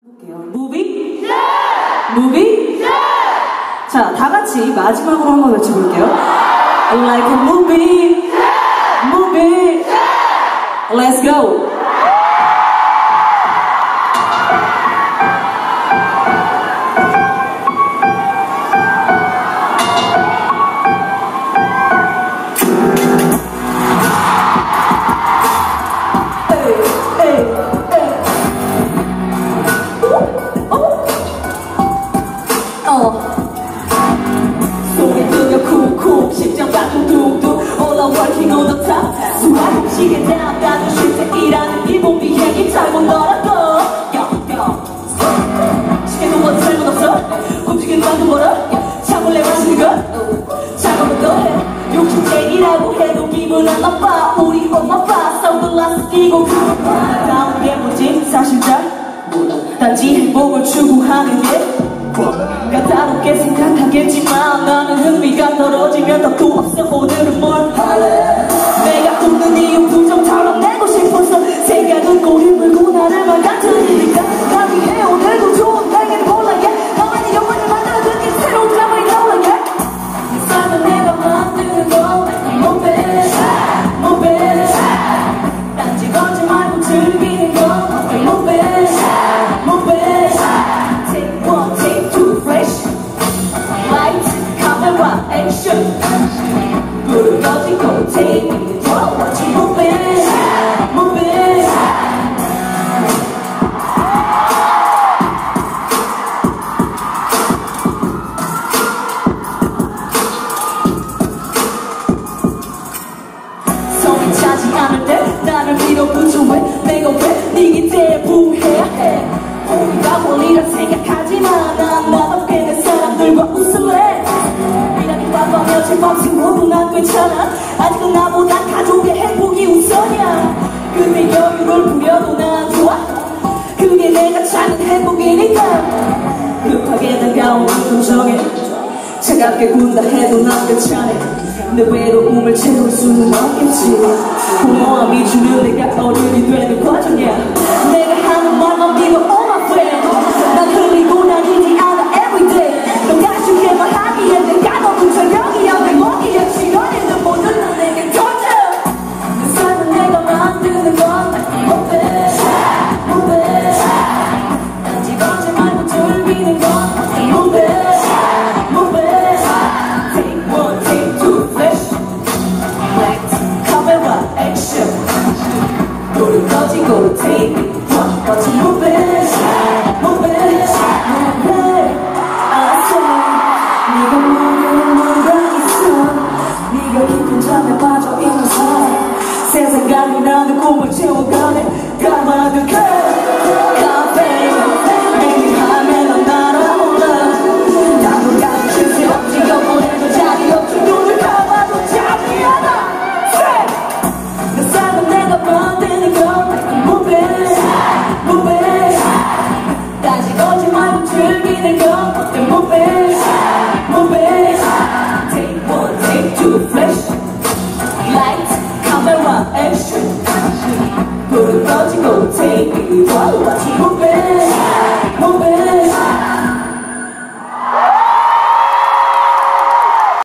무비? 네! 무비? 네! 자, 다 같이 마지막으로 한번 외쳐볼게요. Like a movie. 네! Movie. 네! Let's go. 속에 뜨며 쿵쿵 심장박동 둥둥 올라와 working on the top 수화시계 대학 가도 실제이라는 기본 비행기 타고 놀았고 시계도 뭐 잘못없어 움직이는 방도 멀어 차몰래 마시는 것 작업은 너해 욕심쟁이라고 해도 기분 안 나빠 우리 엄마 아빠 선글라스 끼고 다음 게 뭐지 사실 잘 몰라 단지 행복을 추구하는 게 까다롭게 생각하겠지만 나는 흥미가 떨어지면 답도 없어 오늘은 뭘 할래 내가 웃는 이유 부정 털어내고 싶어서 생각은 꼬리 물고 나를 망가뜨리니까 감히 해 오늘도 좋은 날개를 골라 너만이 영원히 만들어둔 새로운 감을 나올라 내 삶은 내가 만드는 거 못해 단지 걷지 말고 즐기는 거 못해 Action. 불을 꺼지고 take me to what you moving, moving. 성이 차지 않을 때 나를 밀어붙여 왜 내가 왜 네 기대에 부해야 해 우리가 원리라 생각하지만 난 나답게 내 사람들과 웃을래 며칠 모두 난 괜찮아 아직은 나보다 가족의 행복이 우선이야 근데 여유를 부려도 난 좋아 그게 내가 찾는 행복이니까 급하게 다가오는 감정에 차갑게 군다 해도 난 괜찮아 내 외로움을 채울 수는 없겠지 공허함이 주는 내가 어른이 되는 과정이야